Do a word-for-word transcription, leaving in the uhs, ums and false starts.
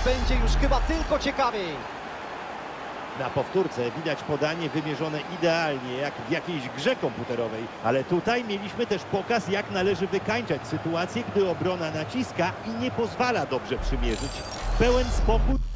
będzie już chyba tylko ciekawiej. Na powtórce widać podanie wymierzone idealnie, jak w jakiejś grze komputerowej. Ale tutaj mieliśmy też pokaz, jak należy wykańczać sytuację, gdy obrona naciska i nie pozwala dobrze przymierzyć. Pełen spokój.